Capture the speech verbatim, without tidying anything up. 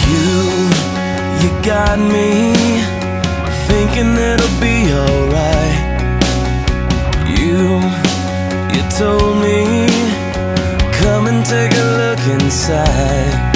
You, you got me thinking it'll be alright. You, you told me, come and take a look inside.